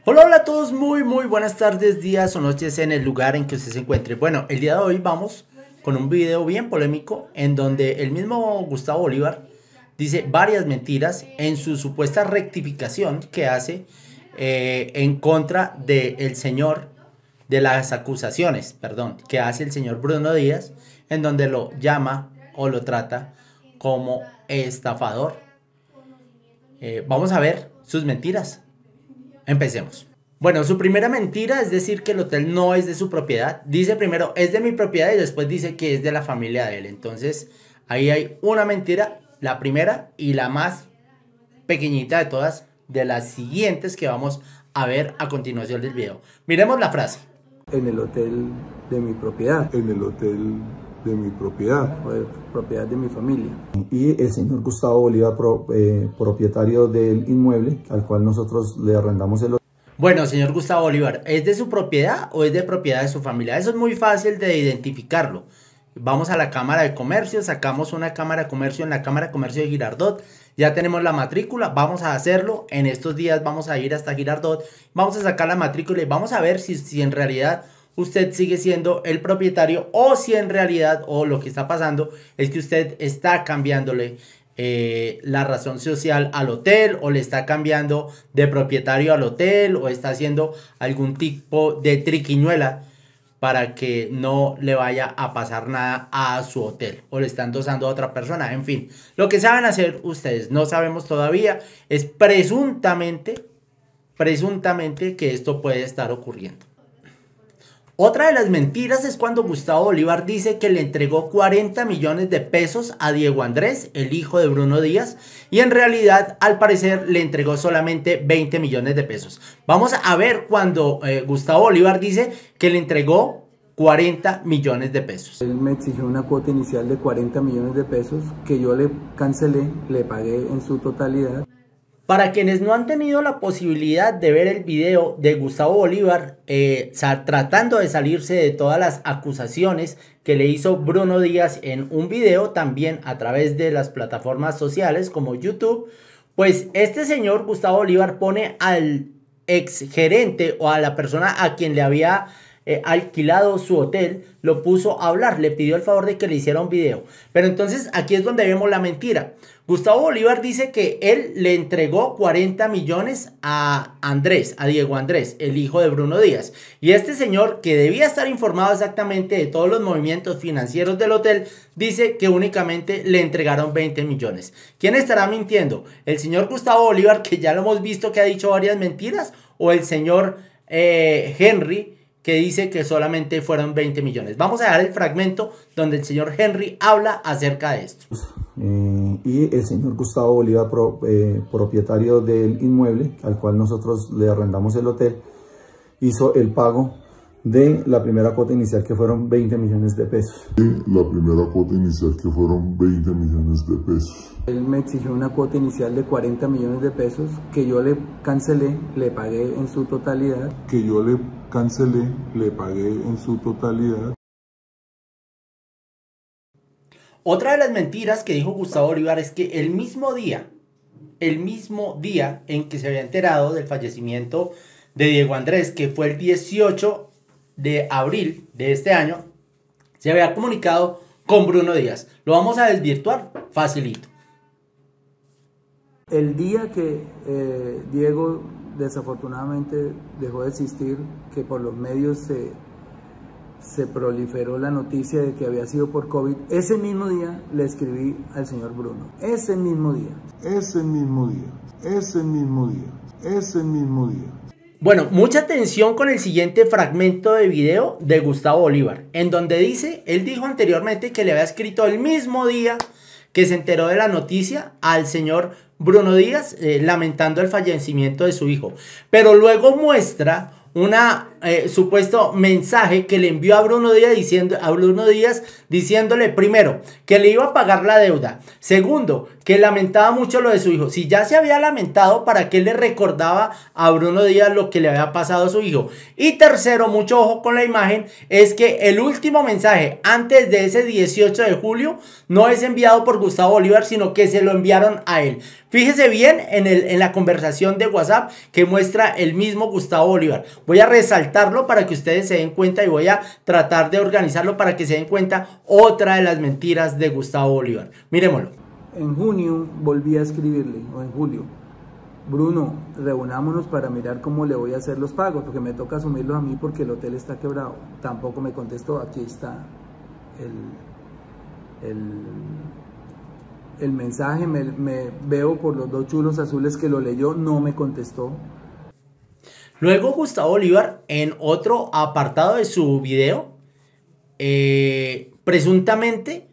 Hola, hola a todos, muy buenas tardes, días o noches en el lugar en que usted se encuentre. Bueno, el día de hoy vamos con un video bien polémico en donde el mismo Gustavo Bolívar dice varias mentiras en su supuesta rectificación que hace en contra del señor, de las acusaciones, perdón, que hace el señor Bruno Díaz, en donde lo llama o lo trata como estafador. Vamos a ver sus mentiras. Empecemos. Bueno, su primera mentira es decir que el hotel no es de su propiedad. Dice primero es de mi propiedad y después dice que es de la familia de él. Entonces ahí hay una mentira, la primera y la más pequeñita de todas, de las siguientes que vamos a ver a continuación del video. Miremos la frase. En el hotel de mi propiedad. En el hotel de mi propiedad. O de propiedad de mi familia. Y el señor Gustavo Bolívar, propietario del inmueble al cual nosotros le arrendamos el hotel. Bueno, señor Gustavo Bolívar, ¿es de su propiedad o es de propiedad de su familia? Eso es muy fácil de identificarlo. Vamos a la Cámara de Comercio, sacamos una Cámara de Comercio en la Cámara de Comercio de Girardot. Ya tenemos la matrícula, vamos a hacerlo. En estos días vamos a ir hasta Girardot, vamos a sacar la matrícula y vamos a ver si en realidad usted sigue siendo el propietario o si en realidad o lo que está pasando es que usted está cambiándole la razón social al hotel o le está cambiando de propietario al hotel o está haciendo algún tipo de triquiñuela para que no le vaya a pasar nada a su hotel o le están endosando a otra persona. En fin, lo que saben hacer ustedes, no sabemos todavía, es presuntamente que esto puede estar ocurriendo. Otra de las mentiras es cuando Gustavo Bolívar dice que le entregó 40 millones de pesos a Diego Andrés, el hijo de Bruno Díaz, y en realidad al parecer le entregó solamente 20 millones de pesos. Vamos a ver cuando Gustavo Bolívar dice que le entregó 40 millones de pesos. Él me exigió una cuota inicial de 40 millones de pesos que yo le cancelé, le pagué en su totalidad. Para quienes no han tenido la posibilidad de ver el video de Gustavo Bolívar tratando de salirse de todas las acusaciones que le hizo Bruno Díaz en un video también a través de las plataformas sociales como YouTube, pues este señor Gustavo Bolívar pone al ex gerente o a la persona a quien le había alquilado su hotel, lo puso a hablar, le pidió el favor de que le hiciera un video. Pero entonces aquí es donde vemos la mentira. Gustavo Bolívar dice que él le entregó 40 millones a Andrés, a Diego Andrés, el hijo de Bruno Díaz. Y este señor, que debía estar informado exactamente de todos los movimientos financieros del hotel, dice que únicamente le entregaron 20 millones. ¿Quién estará mintiendo? ¿El señor Gustavo Bolívar, que ya lo hemos visto que ha dicho varias mentiras? ¿O el señor Henry, que dice que solamente fueron 20 millones? Vamos a dar el fragmento donde el señor Henry habla acerca de esto. Y el señor Gustavo Bolívar, propietario del inmueble al cual nosotros le arrendamos el hotel, hizo el pago de la primera cuota inicial que fueron 20 millones de pesos. La primera cuota inicial que fueron 20 millones de pesos. Él me exigió una cuota inicial de 40 millones de pesos que yo le cancelé, le pagué en su totalidad. Que yo le cancelé, le pagué en su totalidad. Otra de las mentiras que dijo Gustavo Bolívar es que el mismo día en que se había enterado del fallecimiento de Diego Andrés, que fue el 18 de abril de este año, se había comunicado con Bruno Díaz. Lo vamos a desvirtuar facilito. El día que Diego desafortunadamente dejó de existir, que por los medios se proliferó la noticia de que había sido por COVID, ese mismo día le escribí al señor Bruno. Ese mismo día. Bueno, mucha atención con el siguiente fragmento de video de Gustavo Bolívar, en donde dice, él dijo anteriormente que le había escrito el mismo día que se enteró de la noticia al señor Bruno Díaz, lamentando el fallecimiento de su hijo. Pero luego muestra una supuesto mensaje que le envió a Bruno Díaz diciéndole, primero, que le iba a pagar la deuda. Segundo, que lamentaba mucho lo de su hijo. Si ya se había lamentado, ¿para qué le recordaba a Bruno Díaz lo que le había pasado a su hijo? Y tercero, mucho ojo con la imagen, es que el último mensaje antes de ese 18 de julio no es enviado por Gustavo Bolívar, sino que se lo enviaron a él. Fíjese bien en la conversación de WhatsApp que muestra el mismo Gustavo Bolívar. Voy a resaltarlo para que ustedes se den cuenta y voy a tratar de organizarlo para que se den cuenta otra de las mentiras de Gustavo Bolívar. Miremoslo. En junio volví a escribirle, o en julio, Bruno, reunámonos para mirar cómo le voy a hacer los pagos, porque me toca asumirlos a mí porque el hotel está quebrado. Tampoco me contestó, aquí está el mensaje, me veo por los dos chulos azules que lo leyó, no me contestó. Luego Gustavo Bolívar, en otro apartado de su video, presuntamente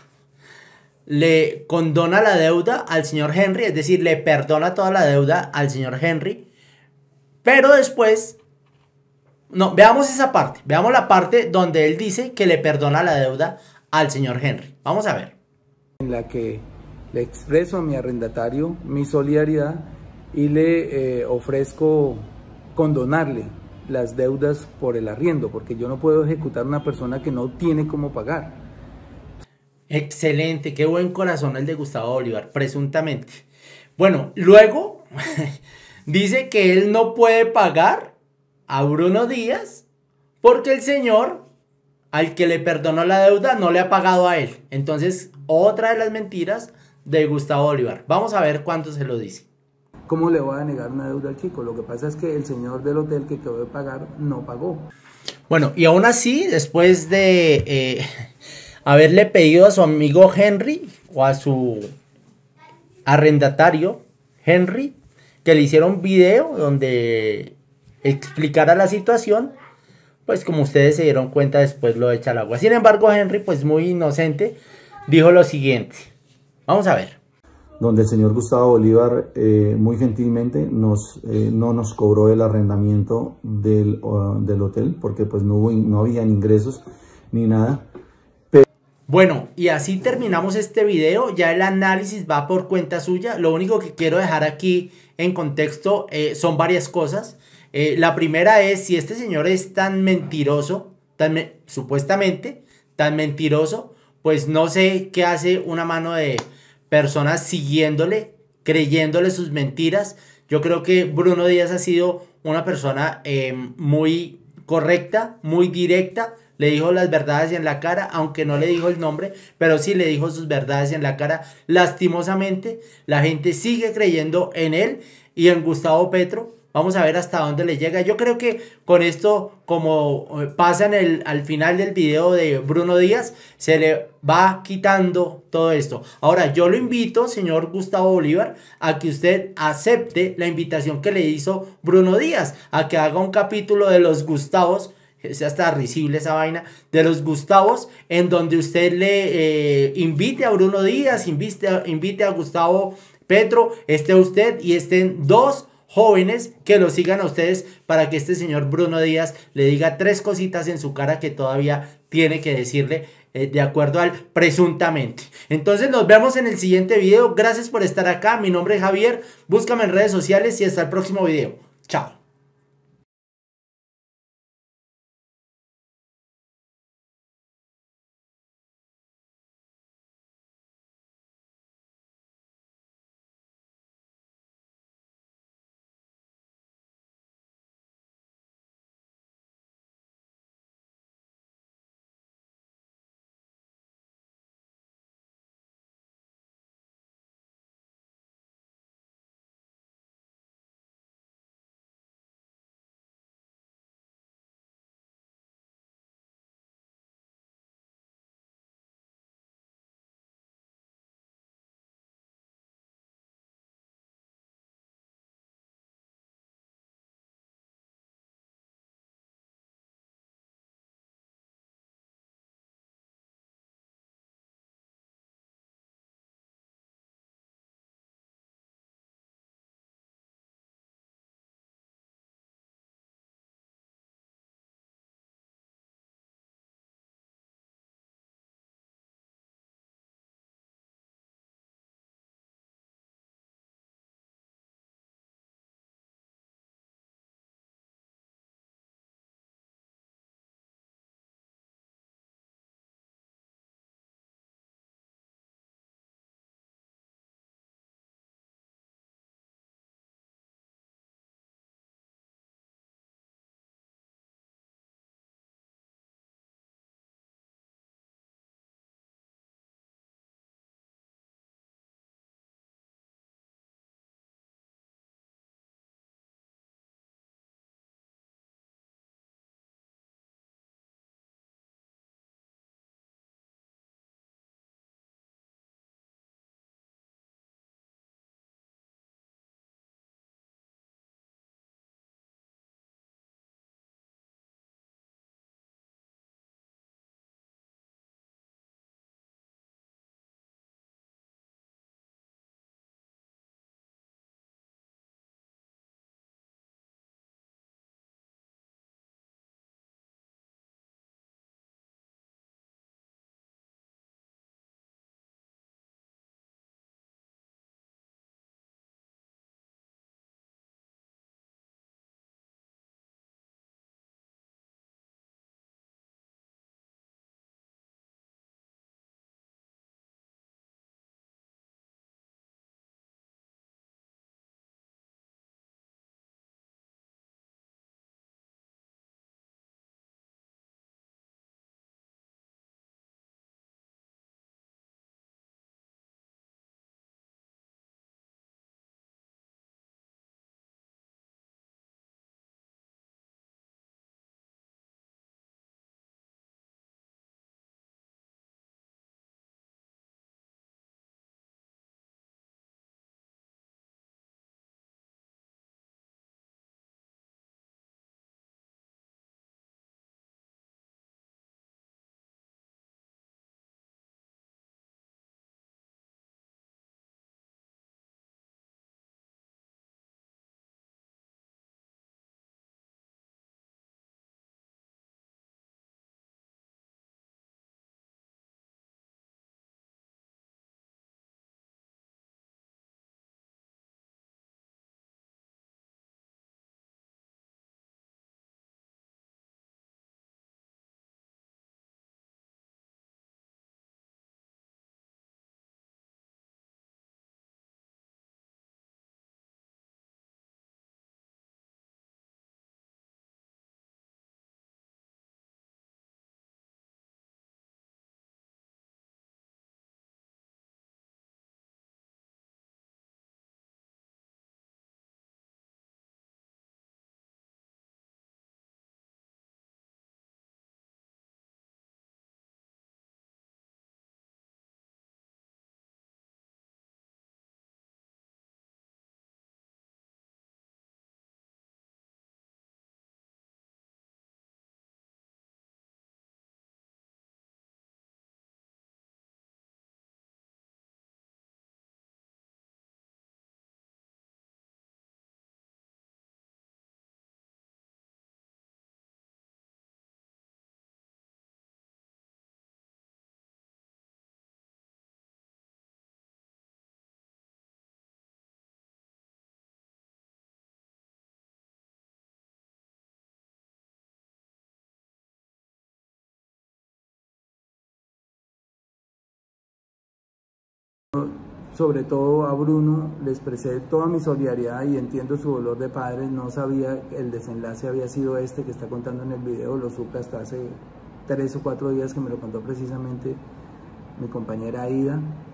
le condona la deuda al señor Henry, es decir, le perdona toda la deuda al señor Henry, pero después, no, veamos esa parte, veamos la parte donde él dice que le perdona la deuda al señor Henry. Vamos a ver. En la que le expreso a mi arrendatario mi solidaridad y le ofrezco condonarle las deudas por el arriendo, porque yo no puedo ejecutar a una persona que no tiene cómo pagar. Excelente, qué buen corazón el de Gustavo Bolívar, presuntamente. Bueno, luego dice que él no puede pagar a Bruno Díaz porque el señor al que le perdonó la deuda no le ha pagado a él. Entonces, otra de las mentiras de Gustavo Bolívar. Vamos a ver cuánto se lo dice. ¿Cómo le voy a negar una deuda al chico? Lo que pasa es que el señor del hotel que quedó de pagar no pagó. Bueno, y aún así, después de haberle pedido a su amigo Henry o a su arrendatario Henry que le hiciera un video donde explicara la situación, pues como ustedes se dieron cuenta, después lo echa al agua. Sin embargo, Henry, pues muy inocente, dijo lo siguiente. Vamos a ver. Donde el señor Gustavo Bolívar muy gentilmente no nos cobró el arrendamiento del hotel, porque pues no habían ingresos ni nada. Bueno, y así terminamos este video. Ya el análisis va por cuenta suya. Lo único que quiero dejar aquí en contexto son varias cosas. La primera es, si este señor es tan mentiroso, supuestamente tan mentiroso, pues no sé qué hace una mano de personas siguiéndole, creyéndole sus mentiras. Yo creo que Bruno Díaz ha sido una persona muy correcta, muy directa. Le dijo las verdades en la cara, aunque no le dijo el nombre, pero sí le dijo sus verdades en la cara. Lastimosamente, la gente sigue creyendo en él y en Gustavo Petro. Vamos a ver hasta dónde le llega. Yo creo que con esto, como pasa al final del video de Bruno Díaz, se le va quitando todo esto. Ahora, yo lo invito, señor Gustavo Bolívar, a que usted acepte la invitación que le hizo Bruno Díaz, a que haga un capítulo de los Gustavos. Es hasta risible esa vaina, de los Gustavos, en donde usted le invite a Bruno Díaz, invite a Gustavo Petro, esté usted y estén dos jóvenes que lo sigan a ustedes para que este señor Bruno Díaz le diga tres cositas en su cara que todavía tiene que decirle de acuerdo al presuntamente. Entonces nos vemos en el siguiente video. Gracias por estar acá. Mi nombre es Javier. Búscame en redes sociales y hasta el próximo video. Chao. sobre todo a Bruno, le expresé toda mi solidaridad y entiendo su dolor de padre. No sabía que el desenlace había sido este que está contando en el video, lo supe hasta hace 3 o 4 días que me lo contó precisamente mi compañera Aida.